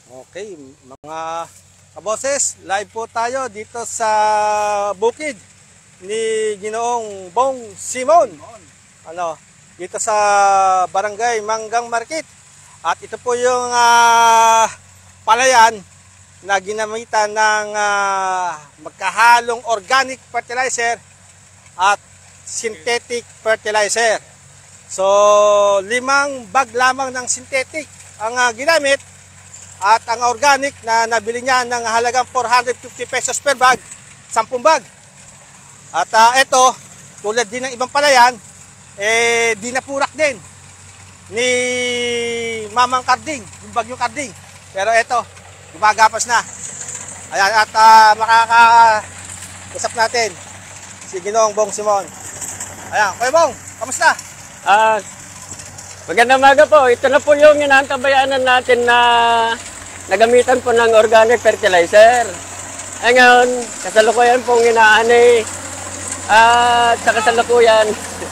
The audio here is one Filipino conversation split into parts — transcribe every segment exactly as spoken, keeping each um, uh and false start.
Okay, mga kaboses, live po tayo dito sa bukid ni Ginoong Bong Simon. Ano, dito sa Barangay Manggang Market. At ito po yung uh, palayan na ginamitan ng uh, magkahalong organic fertilizer at synthetic fertilizer. So, limang bag lamang ng synthetic ang uh, ginamit. At ang organic na nabili niya ng halagang four hundred fifty pesos per bag, ten bag. At uh, ito, tulad din ng ibang palayan, eh, dinapurak din ni Mamang Karding, yung bagyong Karding. Pero ito, gumagapas na. Ayan, at uh, makaka-usap natin si Ginoong Bong Simon. Ayan, Kuya Bong, kamusta? Ah, uh, magandang umaga po. Ito na po yung inaantabayanan natin na nagamitan po ng organic fertilizer. Eh ngayon, kasalukuyan pong inaani at sa kasalukuyan.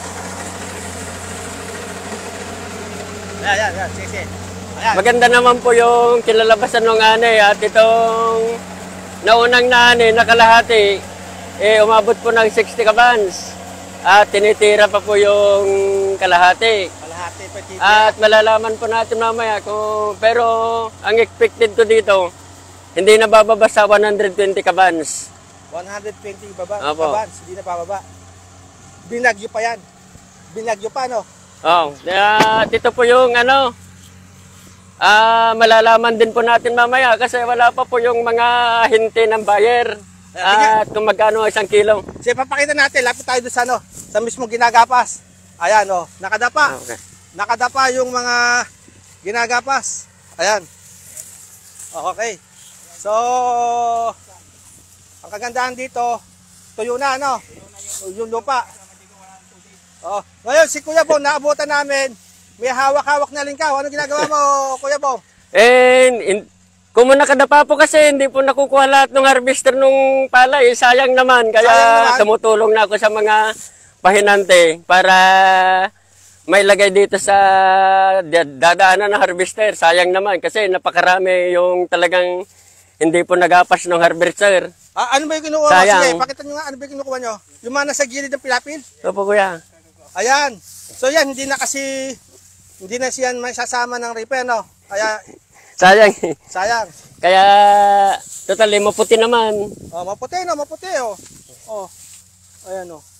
Ayan, ayan, ayan, sige, sige. Ayan. Maganda naman po yung kilalabasan ng ani at itong naunang naani na kalahati, eh umabot po ng sixty kabans at tinitira pa po yung kalahati. At malalaman po natin mamaya kung, pero ang expected ko dito, hindi na bababa sa one hundred twenty kabans. one hundred twenty baba, kabans, hindi na bababa. Binagyo pa yan. Binagyo pa, no? Oo. Oh, at ito po yung ano, ah, malalaman din po natin mamaya kasi wala pa po yung mga hinte ng buyer. Uh, at kung magkano isang kilo. Sige, papakita natin. Lapit tayo doon sa, ano, sa mismong ginagapas. Ayan, oh, nakadapa. Okay. Nakadapa yung mga ginagapas. Ayan. Okay. So, ang kagandahan dito, tuyo na, ano? Yung lupa. Oh. Ngayon, si Kuya Bong, naabutan namin, may hawak-hawak na lingkaw. Ano ginagawa mo, Kuya Bong? And, in, kung nakadapa po kasi, hindi po nakukuha lahat ng harvester nung palay. Sayang naman. Kaya Sayang naman. Tumutulong na ako sa mga pahinante para may lagay dito sa dadaanan ng harvester. Sayang naman kasi napakarami yung talagang hindi po nagapas ng harvester. Ah, ano ba yung kinukuha mo? Sige, pakita nyo nga, ano ba yung kinukuha nyo? Yung mga nasa gilid ng pilapil? Opo, kuya. Ayan. So yan, hindi na kasi, hindi na siyan may sasama ng repair, no? Kaya, sayang. Sayang. Kaya, totally, maputi naman. Oh, maputi, no? Maputi, oh. Oh. Ayan, oh.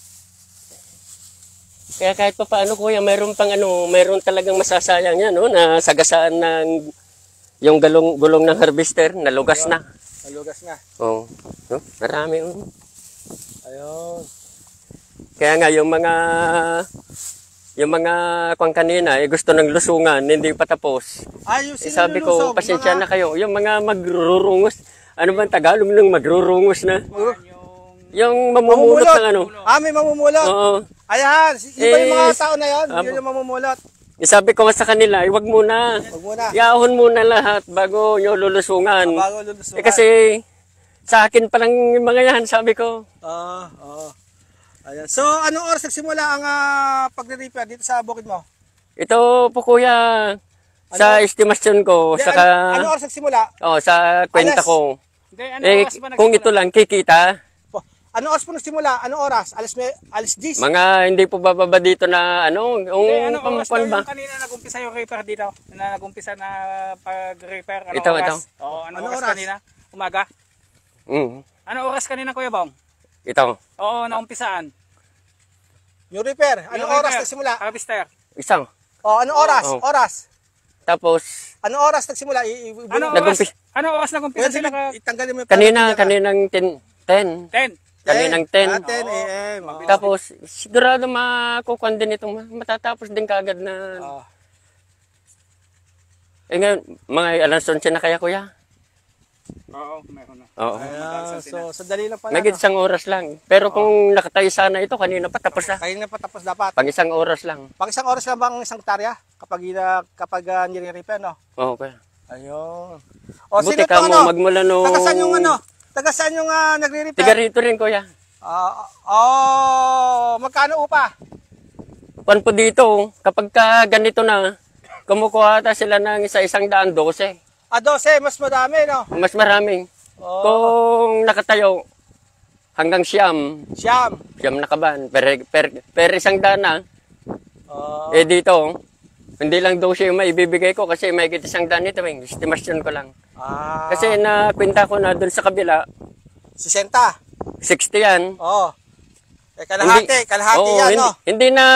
Kaya kahit pa paano, kuya, mayroon pang ano, mayroon talagang masasayang yan, no? Na sagasaan ng yung gulong, gulong ng harvester, nalugas na. Nalugas na. Oo. Oh. No? Marami. Oh. Ayun. Kaya nga, yung mga yung mga kung kanina, eh, gusto ng lusungan, hindi pa tapos. Ay, eh, sabi ko, pasensya mga... na kayo. Yung mga magrurungos, ano ba ang Tagalog ng magrurungos na? Uh, yung mamumulot, mamumulot ng ano. Ah, may mamumulot? Oo. Ayan, iba yung mga tao na yun, yun yung mamumulot. Eh, sabi ko sa kanila, eh, wag muna. Wag muna. Iahon muna lahat bago nyo lulusungan. Ah, bago lulusungan. Eh, kasi sa akin pa lang yung mga yan, sabi ko. Oo, uh, oo. Uh. Ayan. So, anong oras nagsimula ang uh, pagre-repair dito sa bukid mo? Ito po kuya, ano? Sa estimasyon ko. De, saka, ano, anong oras nagsimula? Oh, sa kwenta Alas. ko. De, ano eh, kung ito lang, kikita. Anong oras po nagsimula? Anong oras? Alas, alas diyes? Mga hindi po bababa dito na ano, yung De, anong oras pang, ba? Yung kanina nag-umpisa yung repair dito? Na nag-umpisa na pag-repair? Anong ito, oras? ito. Oo, anong, anong oras, oras kanina? Umaga? Mm. Anong oras kanina, Kuya Bong? Ito. Oo, naumpisaan. Yung repair, anong yung oras repair, nagsimula? Harvester. Isang. Oh, anong oras? Oh. Oras. Tapos, anong oras nagsimula? Anong oras? Anong oras nagumpisa sila ka? Itanggalin mo yung kanina, kaninang ten. ten. ten. Kaninang ten. Ah, ten A M. Oh. Tapos, sigurado makukuhan din itong matatapos din kagad na. Oh. Eh ngayon, mga alas onse na kaya kuya? Oo, meron na. Oo. Ayan, so, sandali lang pala. Nagit isang oras lang. Pero kung nakatayo sana ito, kanina pa tapos na. Kanina pa tapos dapat. Pag isang oras lang. Pag isang oras lang bang isang hektarya? Kapag, uh, kapag uh, nire-repair, no? Oo, okay. Ayun. O, buti sino ka to, mo, ano? magmula no... Taga saan yung ano? Taga saan yung uh, nagre-repair? Tiga rito rin, kuya. Uh, oh, magkano upa? Pan po dito, kapag ka ganito na, kumukuha ata sila ng isa-isang daan dose. Ah, dose, mas madami, no? Mas marami. Oh, Kung nakatayo, hanggang siyam, siyam. siyam na kaban, per, per, per isang dana. Oh, Eh dito, hindi lang dose yung maibibigay ko kasi may isang daan ito. Eh. Estimasyon ko lang. ah, Kasi nakwenta ko na dun sa kabila, sesenta. sixty yan. Oh. Eh, kalahati, kalahati Oo, yan, hindi, no? hindi na,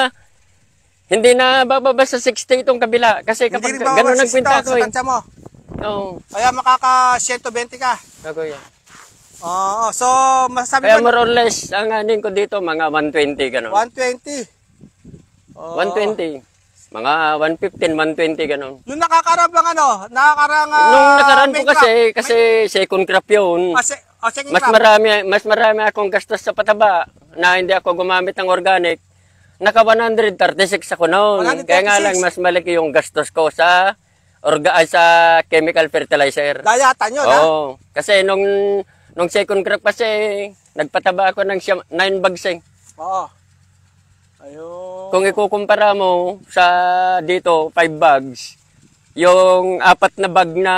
hindi na bababa sa sixty itong kabila. Kasi kapag Hindi rin ba gano'n nagkwenta ko sa eh. tansya mo? Oo, Kaya makaka one twenty ka. ako yan. Oo, so masasabi Kaya mo, more or less, ang anin ko dito, mga one twenty gano'n. one twenty. Oh. one twenty. Mga one fifteen, one twenty gano'n. Yung nakakarang bang ano? Nakakarang uh, Nung nakaraan po kasi, kasi second crop yun. Kasi, oh, sige, Mas crop. marami, mas marami akong gastos sa pataba na hindi ako gumamit ng organic. Naka one thirty-six ako noon. one thirty-six. Kaya nga lang, mas malaki yung gastos ko sa orga ay, sa chemical fertilizer. Dayatan yun, ha? Oo. Kasi nung nung second crop kasi nagpataba ako ng nine bags eh. Oo. Ayun. Kung ikukumpara mo sa dito five bags, yung apat na bag na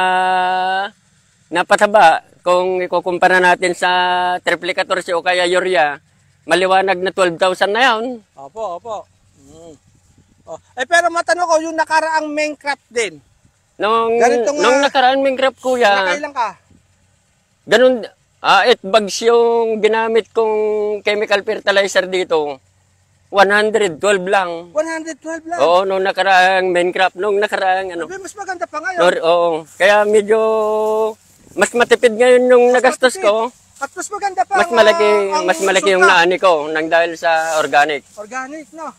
na pataba, kung ikukumpara natin sa triplicator o kaya urea, maliwanag na twelve thousand na yun. Opo, opo. Mm. Oh. Eh, pero matanong ko, yung nakaraang main crop din. Nung, Ganito nga. nung nakaraan ming crop kuya, Nakailan ka? ganun, ah, eight bags yung ginamit kong chemical fertilizer dito. one twelve lang. one twelve lang. Oo, nung nakaraang main crop, nung nakaraang ano. Sabi, mas maganda pa ngayon. Nor, oo, kaya medyo mas matipid ngayon yung Mas nagastos matipid. ko. At mas maganda pa. Mas ang, malaki, ah, ang mas malaki yung resulta. naani ko nang dahil sa organic. Organic, no?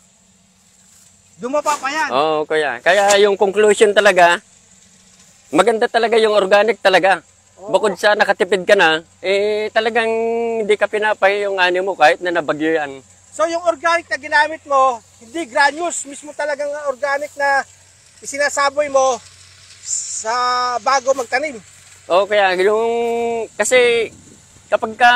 Dumapa pa yan. Oo, kuya. Kaya yung conclusion talaga, maganda talaga yung organic talaga. Bukod sa nakatipid ka na, eh talagang hindi ka pinapay yung ani mo kahit na nabagyo yan. So yung organic na ginamit mo, hindi granules, mismo talagang organic na isinasaboy mo sa bago magtanim. Oo, kaya yung, kasi kapag ka,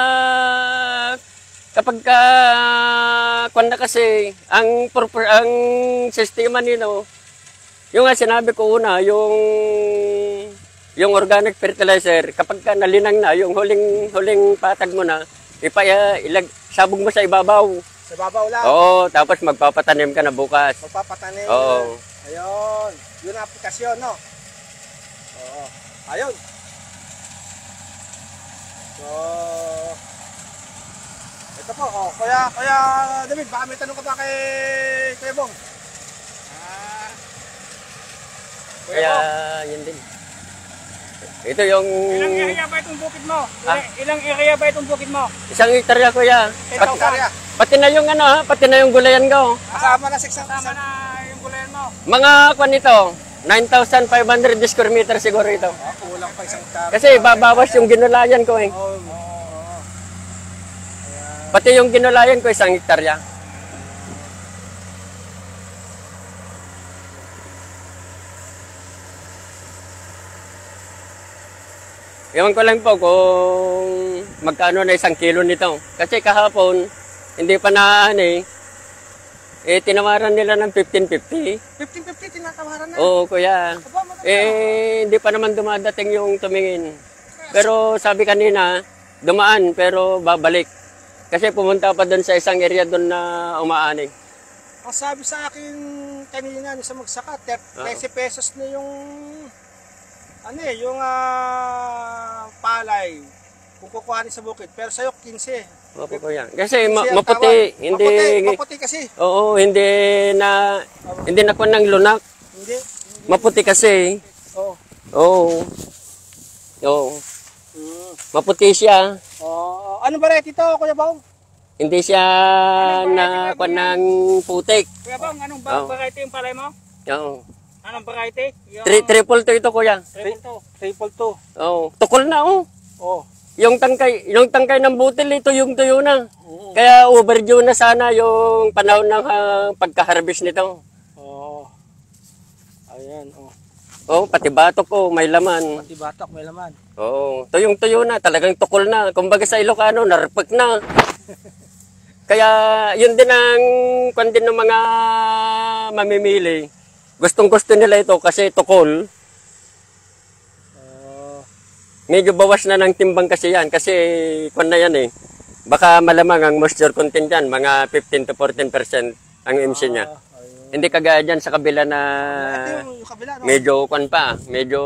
kapag ka, kwan na kasi, ang, purpose, ang sistema nito, yung nga sinabi ko una, yung, yung organic fertilizer, kapag ka nalinang na, yung huling, huling patag mo na, ipaya, ilag, sabog mo sa ibabaw. Sa babaw lang. Oo, tapos magpapatanim ka na bukas. Magpapatanim. Oo. Ayun. Yun ang aplikasyon, no? Oo. Ayun. So, ito po, oh. Kaya, kaya, David, baka may tanong ka ba kay Kuya Bong? Ah. Kuya Kaya, Bong. yun din. Ito yung, Ilang area ba itong bukid mo? Ah? Ilang, ilang area ba itong bukid mo? isang hektarya kuya. Ito, Pati, karya. pati na yung ano ha, pati na yung gulayan ko. Kasama na six Tama na yung gulayan mo. Mga kwan nito, nine thousand five hundred square meter siguro ito. Oh, kulang pa isang tar. Kasi babawas yung ginulayan ko eh. Oh, oh. Pati yung ginulayan ko isang hektarya. Ewan ko lang po kung magkano na isang kilo nito. Kasi kahapon, hindi pa naan eh. Eh, tinawaran nila ng fifteen fifty. fifteen fifty tinatawaran na. Oo, kuya. Aba, maganda. Eh, hindi pa naman dumadating yung tumingin. Pero sabi kanina, dumaan pero babalik. Kasi pumunta pa doon sa isang area doon na umaani. Ang sabi sa akin kanina sa magsaka, thirty pesos na yung ano eh, yung ah, palay kung kukuhanin sa bukid. Pero sa'yo, quince. Opo, kuya. Kasi ma- quince ang maputi, tawag. hindi Maputi, maputi kasi. Oo, hindi na hindi na kuwan ng lunak. Hindi. Maputi kasi. Oo. Oo. Oo. Mm. Maputi siya. Oh, ano ba rin ito, Kuya Bong? Hindi siya na kuwan ng putik. Kuya Bong, anong ba- Oh. variety yung palay mo? Oo. Anong variety? Yung Tri- triple to ito, kuya. triple two. Triple two. Oo. Tukol na, oh. Oh. Yung tangkay, yung tangkay ng butil, ito yung tuyo na. Oo. Kaya overdue na sana yung panahon ng ah, pagka-harvest nito. Oh. Ayan, oh. Oh, pati batok ko, may laman. Pati batak may laman. Oo, tuyong-tuyo na, talagang tukol na. Kumbaga sa Ilocano, narpak na. Kaya yun din ang kwan din ng mga mamimili. Gustong-gusto nila ito kasi tukol. medyo bawas na ng timbang kasi yan. Kasi kung na yan eh. Baka malamang ang moisture content yan, mga fifteen to fourteen percent ang M C niya. Hindi kagaya dyan sa kabila na Ito yung kabila, no? medyo kwan pa, medyo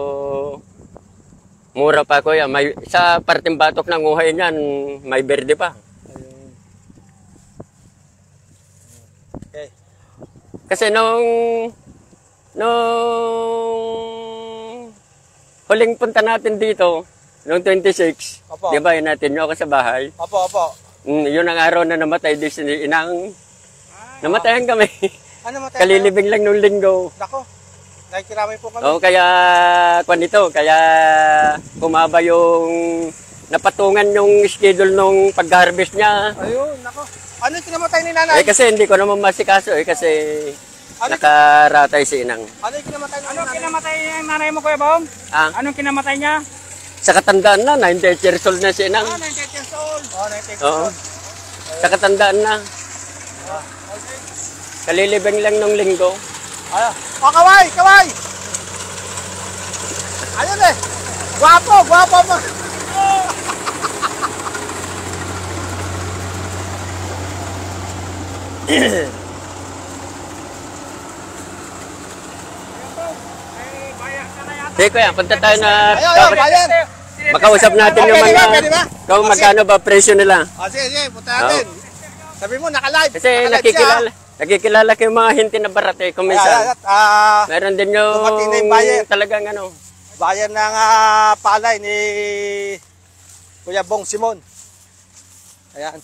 mura pa kuya. May, sa parteng batok ng uhay niyan, may berde pa. Ayun. Okay. Kasi nung nung huling punta natin dito, nung twenty-six, Opo. di ba, natin nyo ako sa bahay. Opo, opo. Mm, yun ang araw na namatay din si inang. Namatayan kami. Ano matay? Kalilibing lang nung linggo. Dako. Nakikiramay po kami. Oo, kaya kwan ito, kaya kumaba yung napatungan yung schedule nung pag-harvest niya. Ayun, nako. Ano yung kinamatay ni nanay? Eh kasi hindi ko naman masikaso eh kasi Ano- nakaratay si inang. Ano yung kinamatay ni Anong nanay? kinamatay ng nanay mo, Kuya Bong? Ah, Anong kinamatay niya? sa katandaan na, ninety years old na si inang. Ah, ninety years old. Oh, ninety years Oo. old. Sa katandaan na. Kalilibing lang nung linggo. Ayan. Oh, kaway, kaway! Ayun eh. Guwapo, guwapo mo. Ay, bayak ka na yata. Sige kuya, punta tayo na Ayun, ayun, bayan. makausap natin yung Pwede mga ba, pwede ba? kung magkano ba presyo nila. Oh, sige, sige, punta natin. Sabi mo, naka-live. Kasi Naka-live nakikilala, nakikilala ko yung mga hinti na barat eh. Kung siya. Ayan, minsan, ayan, ah, meron din yung dumating na yung buyer. talagang ano. bayan ng ah, palay ni Kuya Bong Simon. Ayan.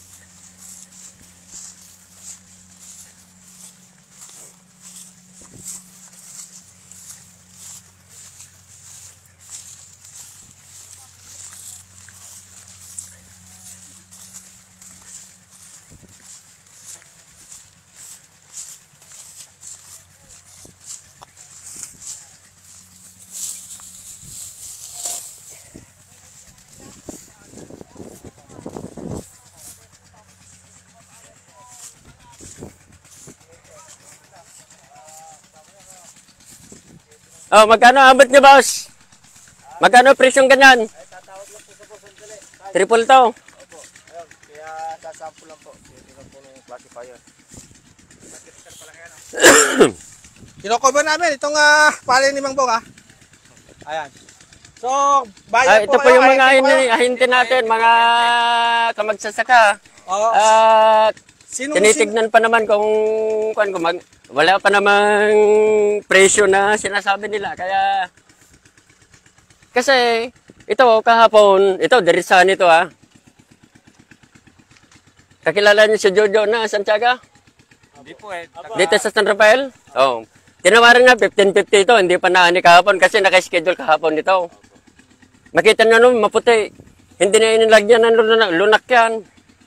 Oh, magkano abot niyo, boss? Magkano presyong ganyan? Triple to. Kaya sasample lang po. Titingnan po ng classifier. Kinocover namin itong uh, palay ni Mang Bong, ha? Ayan. So, Ah, bayan ito po kayo, yung mga ayan po kayo. ahinti, ahinti natin, mga kamagsasaka. Oo. At Sinong- tinitignan pa naman kung, kung, kung mag, wala pa namang presyo na sinasabi nila. Kaya, kasi, ito kahapon, ito, dirisan ito ha. Kakilala niyo si Jojo na Santiago? Hindi po eh. Dito sa San Rafael? Oo. Oh. Tinawaran nga, fifteen fifty ito, hindi pa naani kahapon kasi naka-schedule kahapon ito. Makita nyo naman, maputi. Hindi na inilagyan ng lunak, lunak yan.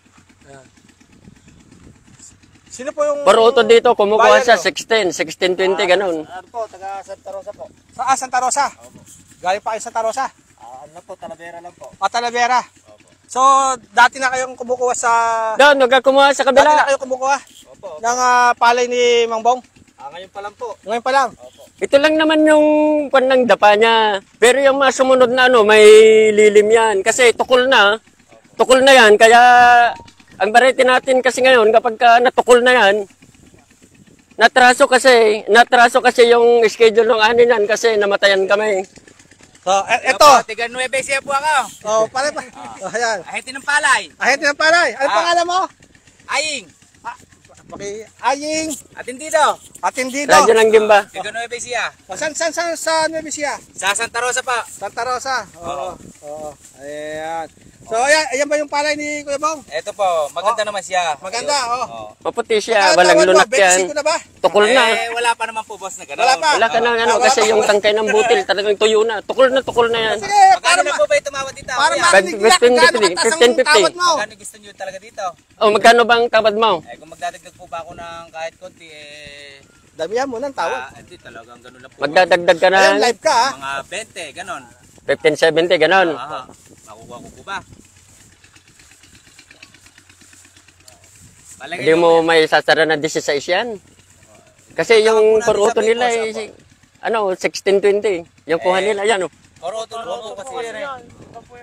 Sino po yung... Paruto dito, kumukuha buyer siya nyo? sixteen, sixteen twenty, ganun. Ano po, taga Santa Rosa po. Sa ah, Santa Rosa? Galing pa kayo sa Santa Rosa? Ah, ano po, Talavera lang po. Ah, Talavera. So, dati na kayong kumukuha sa... Doon, huwag ka kumuha sa Dati na kabila. kayo kumukuha Opo. ng ah, palay ni Mang Bong? Ah, ngayon pa lang po. Ngayon pa lang? Ito lang naman yung kwan ng dapa niya. Pero yung mga sumunod na ano, may lilim yan. Kasi tukol na. Tukol na yan. Kaya, ang barete natin kasi ngayon, kapag ka natukol na yan, natraso kasi, natraso kasi yung schedule ng ano yan kasi namatayan kami. So, e- Ano eto. po, tiga Nueve Ecija po ako. Oh, palay pa. Oh, ayan. Ahente ng palay. Ahente ng palay. Ano Ah. pangalan mo? Aying. Paki aying Atendido. atendido. Radyo ng Gimba. Tiga Nueve Ecija. Oh, San san san sa Nueva Ecija? Sa Santa Rosa pa. Santa Rosa. Oo. Oo. Ayan. So, ayan, ayan ba yung palay ni Kuya Bong? Ito po, maganda naman siya. Maganda, oh. Oh. Maputi siya, Ano walang tawad mo? lunak yan. twenty-five na ba? Tukol na. Eh, wala pa naman po, boss, na gano'n. Wala pa. Wala ka na ano, Ah, wala kasi pa. yung tangkay ng butil, talagang tuyo na. Tukol na, tukol na yan. Sige, Magkano para na ma po ba yung tumawad dito? para kuya? marinig nila kung gaano kataas fifteen ang fifty. tawad mo. Magkano gusto nyo talaga dito? Oh, magkano bang tabad mo? Eh, kung magdadagdag po ba ako ng kahit konti, eh... Damihan mo ng tawad. Ah, hindi talagang gano'n lang po. Magdadagdag ka Ayan, na live ka, ha? Mga twenty, gano'n. fifteen seventy, ganon. Ah, makukuha ko po ba? Palagay Hindi ko, mo may sasara na sixteen yan. Kasi yung paruto nila eh, ano, sixteen twenty. Yung kuha nila, yan oh. Poroto po kasi yan eh.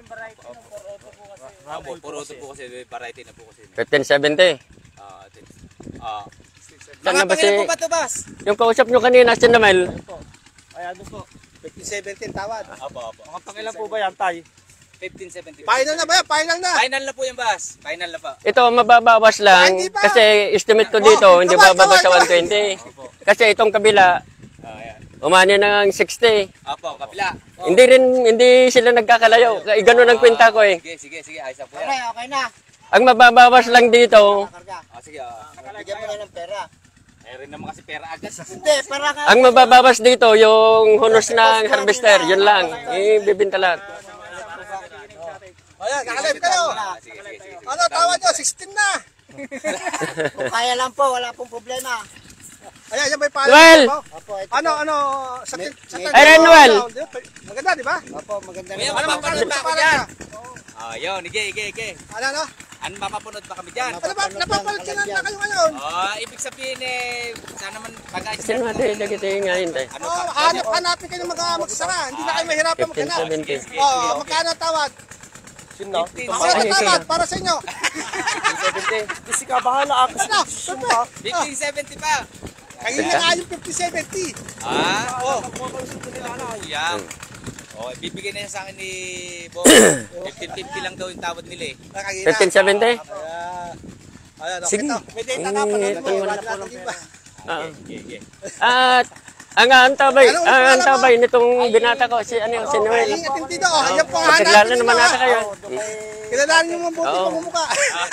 Opo, puro auto po kasi, may variety na po kasi. fifteen seventy. Ah, ito. Ah. Saan Mga na ba pangilan si- po ba ito, boss? Yung kausap nyo kanina, si Namel. Ay, ano po? fifteen seventeen tawad. Opo, opo. Mga pangilan po ba yan, tay? fifteen seventy. Final na ba yan? Final na. Final na po yung boss. Final na pa. Ito, mababawas lang. Hindi pa. Kasi estimate ko dito, Oh, hindi come on, bababa come on, sa come on. one twenty. Kasi itong kabila, Ah, yan. umani ng sixty. Opo, kapila. Hindi rin, hindi sila nagkakalayo. Kaya ganun ang kwenta ko eh. Sige, sige, sige. Ayos na po yan. Okay na. Ang mababawas lang dito, Karga. Ah, sige. ah. Bigyan mo na ng pera. Eh rin naman kasi pera agad. Hindi, para nga. ang mababawas dito, yung hunos ng harvester, yun lang. Ibibinta lahat. Ayan, kakalive kayo. Ah, sige, sige, sige. sige. Ano, tawad nyo? sixteen na. Kung kaya lang po, wala pong problema. Ayan, yan may pala. Noel! Opo, ito Ano, po. ano, sa sa- sa- Ay, Noel! Maganda, di ba? Opo, maganda Kuya, na. Ano, mapapanood ba ako para dyan? na. Ah, yun. Ige, ige, ige. Ano, ano? Ano mapapunod ba kami dyan? Ano ba, napapanood ka na na kayo ngayon? Ah, ibig sabihin eh, sana man pag-ayos Kasi naman tayo lagi tayo ngayon tayo. Ano Oh, ka? hanap, hanapin kayo ng mga magsasaka. Hindi na kayo mahirapan fifteen maghanap. seventy. Oh, magkano ang tawad? Sino? Magkano ang tawad para sa inyo? Kasi ka, bahala ako. Ano? Siyempre, fifteen seventy pa. kayo na nga yung fifty seventy. Ah, Oh, yan. Oh, bibigyan na yan sa akin ni Bo. fifteen fifty lang daw yung tawad nila eh. nakagina. fifteen seventy? Ayan. Ayan, okay Sige. to. May data ka, panood mo. Eh, Wala natin iba. Oo. Ige, ige. At ang antabay, Ano, ang ano, antabay nitong binata ko, si ano, si Ay, Noel. atindido. Ayan po ang Pagkaglala hanapin naman nyo. nata kayo. Kilalanin nyo mga buti Oo. pang mumukha.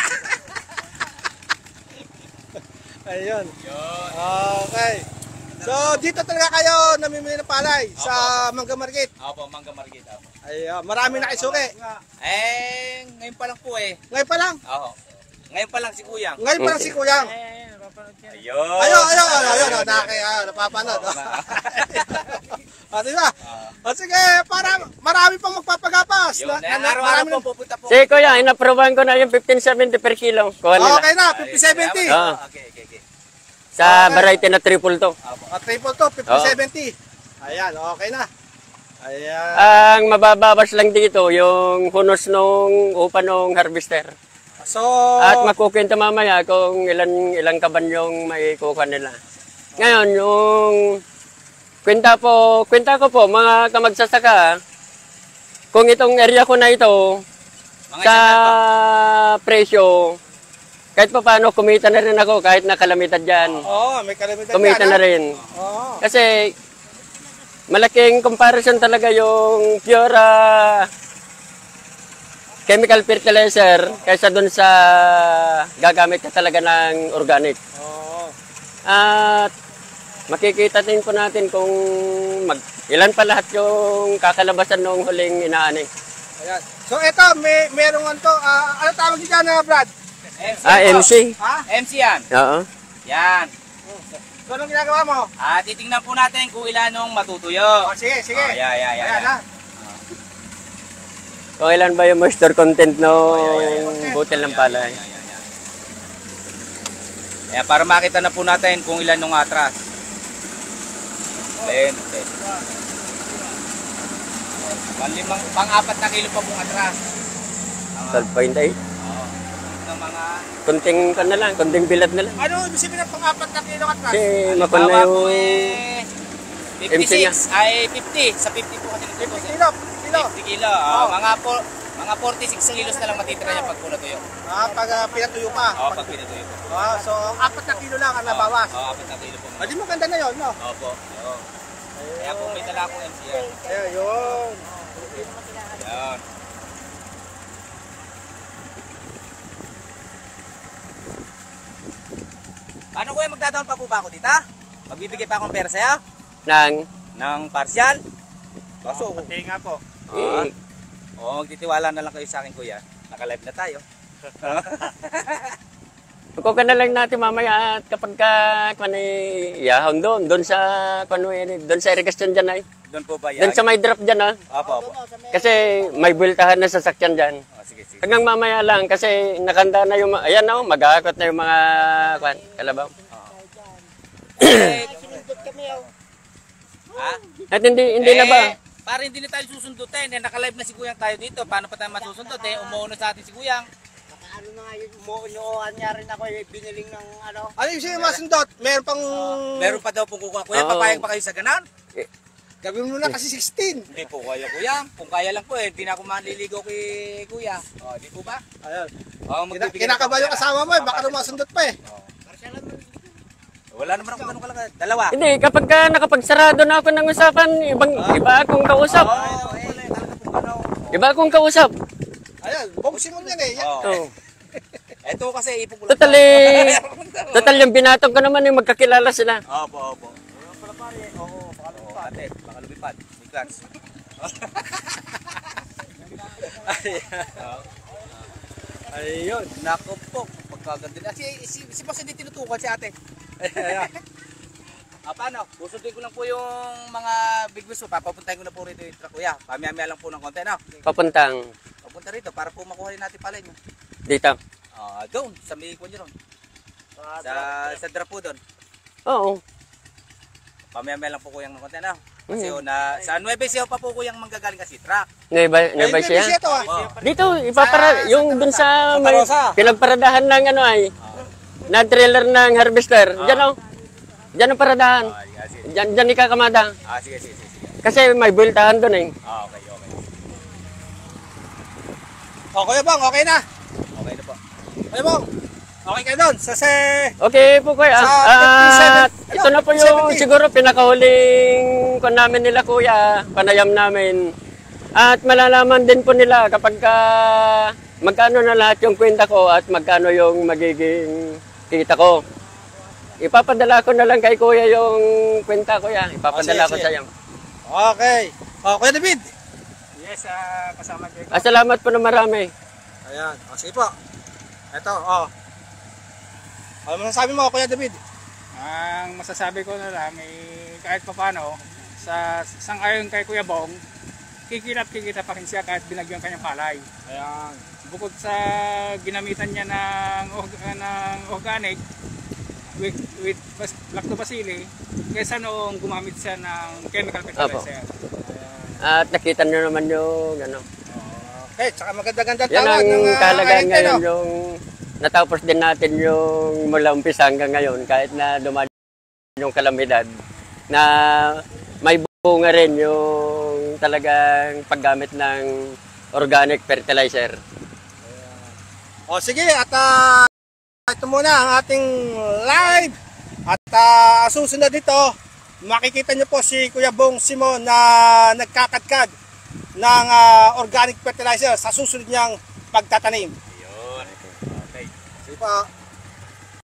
Ayun. Okay. So, dito talaga kayo namimili ng palay sa Mangga Market. Opo, Mangga Market. Opo. Ay, uh, marami na kayo suki. Eh, ngayon pa lang po eh. Ngayon pa lang. Oo. Ngayon pa lang si Kuyang. Ngayon pa lang si Kuyang. Ayun. Ayun, ayun, ayun, ayun. Nakakaya, ah, napapanood. O, diba? O, sige, para marami pang magpapagapas. Yun, Na- eh, na- araw-araw marami po pupunta po. Si Kuya, inaprobahan ko na yung fifteen seventy per kilo. Kuha na- nila. Okay na, fifty seventy. Oo. Okay, okay, okay. Sa variety na triple to. O, triple to, fifty seventy. Ayan, okay na. Ayan. Ang mababawas lang dito, yung hunos nung upa nung harvester. So, At makukwenta mamaya kung ilan ilang kaban yung may kukuha nila. Ngayon, yung kwenta po, kwenta ko po, mga kamagsasaka, kung itong area ko na ito, Mga sa isang po. presyo, kahit pa paano, kumita na rin ako kahit nakalamitan dyan. oh, may kalamitan Kumita yan, na ha? rin. Oo. Kasi, malaking comparison talaga yung pure ah, chemical fertilizer kaysa dun sa gagamit ka talaga ng organic. Oo. At makikita din po natin kung mag, ilan pa lahat yung kakalabasan ng huling inaani. Ayan. So, ito, may merong ano, ah, ano tawag dyan na, Brad? M C Ah, po. M C? Ha? M C yan. Oo. Yan. So, anong ginagawa mo? Ah, titingnan po natin kung ilan nung matutuyo. Oh, sige, sige. Oh, yeah, yeah, yeah, Ayan, yeah. ha? Kung ilan ba yung moisture content ng butil ng palay. Yan, yan, yan. Ayan, para makita na po natin kung ilan nung atras. ten, ten. Panlimang, pang-apat na kilo pa pong atras. twelve point eight. Oo. Ng mga... Kunting kan na lang, kunting bilat na lang. Ano ibig sabihin ng pang-apat na kilo at Kasi makon na Halimbawa yung... po eh, M C niya. fifty-six ay fifty. Sa fifty po kasi nagtutos eh. kilo, kilo. fifty kilo. Oh, mga po, mga forty-six kilos na lang matitira niya pag pula tuyo. Ah, pag uh, pinatuyo pa. Oo, pag pinatuyo po. Ah, so, apat na kilo lang ang nabawas. Oo, apat na kilo po. Ah, di maganda na yun, no? Opo. Oo. Kaya po may dala akong M C R. Ayan, yun. Yan. Paano kuya magdadaan pa po ba ako dito? Magbibigay pa akong pera sa'yo? Nang... Ng partial? Kaso, Pati nga po. Oo. eh, Oo, magtitiwala na lang kayo sa akin kuya. Naka-live na tayo. Kukuha na lang natin mamaya at kapag ka kung ano, yahon doon, doon sa kung ano, doon sa irrigation dyan ay. Doon po ba yan? Doon sa may drop dyan ah. Opo, opo. Kasi may builtahan na sasakyan dyan. Oh, sige, sige. Hanggang mamaya lang kasi nakanda na yung, ma- ayan oh, mag-aakot na yung mga kwan, kalabaw. Eh, Sinundot kami, oh. ha? At hindi, hindi na ba? para hindi na tayo susundutin. Eh, naka-live na si Kuyang tayo dito. Paano pa tayo masusundutin? Umuuna sa atin si Kuyang. Ano na nga yung umuunuan niya rin ako yung biniling ng ano. Ano yung siya masundot? Meron pang... Meron pa daw pong kukuha. Kuya, Oo. papayag pa kayo sa ganon? Gawin mo na kasi sixteen. Hindi po kaya, Kuya. Kung kaya lang po eh, hindi na ako manliligaw kay Kuya. O, di po ba? Ayun. O, Kina- Kinakabahan yung kasama mo eh, baka lumasundot pa eh. Wala naman ako ganun kalaki. Dalawa. Hindi, kapag ka nakapagsarado na ako ng usapan, ibang, iba akong kausap. Oo, eh, talaga po ano. Iba akong kausap. Ayun, Bong Simon yan eh. Yan. Oo. Oh. Ito kasi ipong ko Total, eh, total yung binatong ko naman yung magkakilala sila. Opo, opo. Ayun pala pare. Oo, baka lumipad. Ate, baka lumipad. May class. Ayun. Nako po, pagkaganda na. Si, si, si Boss hindi tinutukan si ate. Ah, paano? Susundin ko lang po yung mga big wheels po. Papapuntahin ko na po rito yung truck, Kuya. Pamiyamaya lang po ng konti, no? Papuntang Papunta rito para po makuha rin natin pala nyo. dito. Ah, doon, sa may ikon nyo ron. Sa, sa drop po doon. Oo. Pamiyamaya lang po kuyang ng konti, no? Kasi oh, na, sa Nueva Ecija pa po kuyang manggagaling kasi truck. Ngayon Ayun, ba siya? siya to ah. Oh. Dito, ipapara, yung dun sa may Rosa. pinagparadahan ng ano ay, na trailer ng harvester. Diyan o. Diyan ang paradahan. Ah, sige, sige. Diyan, diyan ikakamada. Ah, sige, sige, sige. sige. Kasi may builtahan dun eh. Ah, okay, okay. O, Kuya Bong, okay na. Okay na po. Kuya Bong, okay ka doon. Sa se... Okay po kuya. Sa At fifty-seven, ito na po ano, yung seventy. siguro pinakahuling kon namin nila kuya, panayam namin. At malalaman din po nila kapag ka magkano na lahat yung kwenta ko at magkano yung magiging kita ko. Ipapadala ko na lang kay kuya yung kwenta kuya. Ipapadala Oh, ko sige, sa sige. iyo. Okay. O, Kuya David. Yes, ah, kasama kayo. Ah, salamat po na marami. Ayan. O, sige po. Ito, o. Ano mo sabi mo, Kuya David? Ang masasabi ko na lang, eh, kahit pa paano, sa sang-ayon kay Kuya Bong, kikita at kikita pa rin siya kahit binagyan kanyang palay. Ayan. Bukod sa ginamitan niya ng, org- ng organic, with, with bas- lactobacilli, kaysa noong gumamit siya ng chemical fertilizer. At nakita nyo naman yung ano. Okay, tsaka maganda-ganda Yan tawag ang ng uh, kahalagaan ahente, ngayon no? yung natapos din natin yung mula umpisa hanggang ngayon kahit na dumaan yung kalamidad na may bunga rin yung talagang paggamit ng organic fertilizer. O sige, at uh, ito muna ang ating live. At uh, susunod dito, makikita nyo po si Kuya Bong Simon na nagkakadkad ng uh, organic fertilizer sa susunod niyang pagtatanim. Ayun. Okay. Sige pa.